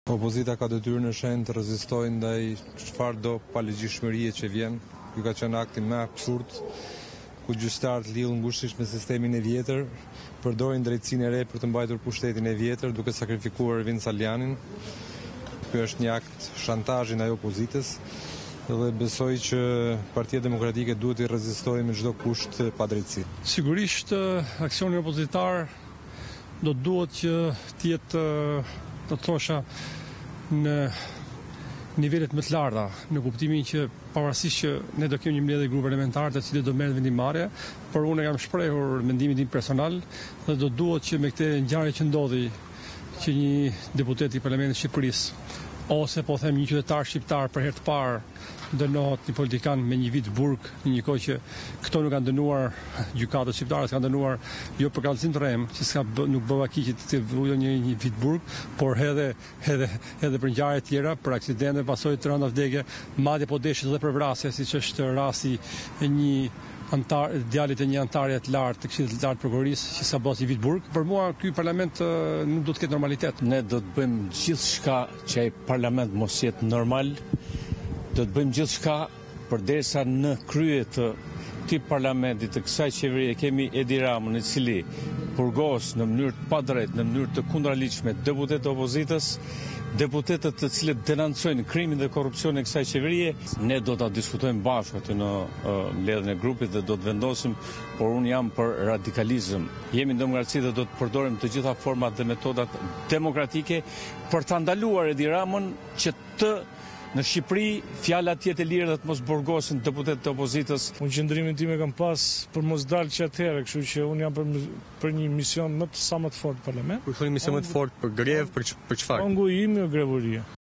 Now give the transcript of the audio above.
Opozita ka detyrën e shenjtë të rezistojë ndaj çfarëdo paligjshmërie që vjen. Ky ka qenë akti më absurd, ku gjyqtarët lidhën ngushtisht me sistemin e vjetër, përdorin drejtësinë e re për të mbajtur pushtetin e vjetër, duke sakrifikuar Ervin Salianin. Ky është një akt shantazhi ndaj opozitës dhe besoj që Partia Demokratike duhet të rezistojë me çdo kusht padrejtësi. Sigurisht aksioni opozitar duhet që të jetë, do të thosha, në nivelet më të larta, në kuptimin që pavarësisht që ne do kemi një mbledhje guvernamentare të cilët do merret vendimarrje, por unë kam shprehur mendimin tim personal dhe duhet që me këtë ngjarje që ndodhi që një deputet i Parlamentit të Shqipërisë ose po them një qytetar shqiptar për herë të parë dënohet një politikan me një vit burg, në një kohë që këto nuk kanë dënuar, gjykatët shqiptare kanë dënuar jo për kallëzim të rrem, që nuk bëva keq të vujë një vit burg, por edhe për ngjarje të tjera, për aksidente, pasojë të rënda vdekje, madje po deshit edhe për vrasje, siç është rasti e një djalit e një anëtare të lartë të Këshillit të Lartë Prokurorisë që sa bosi vit burg. Për mua ky parlament nuk do të ketë normalitet. Ne do të bëjmë gjithçka që ai parlament mos jetë normal. Do të bëjmë gjithçka përderisa në krye të këtij parlamenti, të kësaj qeverie kemi Edi Ramën, i cili purgos në mënyrë të padrejtë, në mënyrë të kundërligjshme deputetë të opozitës, deputetët të cilët denoncojnë krimin dhe korrupsionin e kësaj qeverie. Ne do ta diskutojmë bashkë aty në mbledhjen e grupit dhe do të vendosim, por unë jam për radikalizëm. Jemi në demokraci dhe do të përdorim të gjitha format dhe metodat demokratike për ta ndaluar Edi Ramën që në Shqipëri fjala të jetë e lirë dhe të mos burgosin deputetët të opozitës. Unë qëndrimin tim e kam pas për mos dalë që atëherë, kështu që unë jam për një mision sa më të fortë parlament. Kur thoni mision më të fortë për grevë, për çfarë? Pengu im jo grevuria.